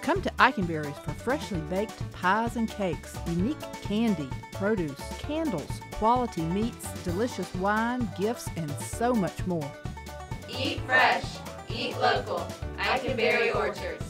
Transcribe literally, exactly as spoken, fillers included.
Come to Eikenberry's for freshly baked pies and cakes, unique candy, produce, candles, quality meats, delicious wine, gifts, and so much more. Eat fresh, eat local. Eikenberry Orchard.